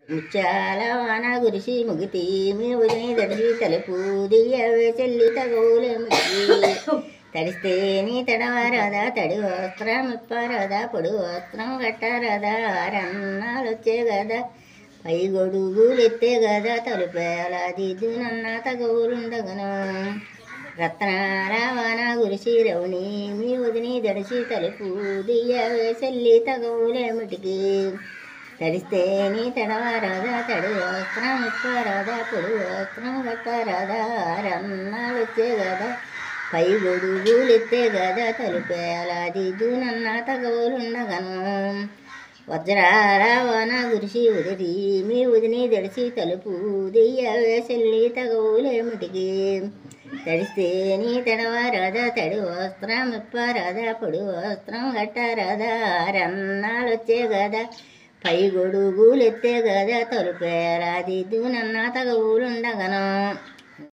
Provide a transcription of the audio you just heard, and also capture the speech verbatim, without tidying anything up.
ముత్యాల వాన గురిసి ముగితి మీ ఉదిని తడిసి తలుపు దియ్యవే చెల్లి తగవులేమిటి తడిస్తే నీ తడవారదా తడి వస్త్రం ఇప్పారదా పొడి వస్త్రం కట్టారదా ఆరన్నాలు వచ్చే కదా పై గొడుగులు ఎత్తే కదా తలుపేల దిద్దునన్న తగవులుండగను రత్నాల వాన గురిసి రవుని మీ ఉదిని దడిసి తలుపు దియ్యవే చెల్లి తగవులేమిటికి తడిస్తే నీ తడవారదా తడి వస్త్రం ఇప్పారదా పొడి వస్త్రం కట్టారదా ఆరన్నాలు వచ్చే కదా పై గొడుగులు ఎత్తే కదా తలుపేల దిద్దునన్న తగవులుండగను వజ్రాల వాన గురిసి ఉదిరి మీ ఉదిని దడిసి తలుపు దియ్యవే చెల్లి తగవులేమిటికి తడిస్తే నీ తడవారదా తడి వస్త్రం ఇప్పారదా పొడి వస్త్రం కట్టారదా ఆరన్నాలు వచ్చే కదా పై గొడుగులు ఎత్తే కదా తలుపేల దిద్దునన్న తగవులుండగను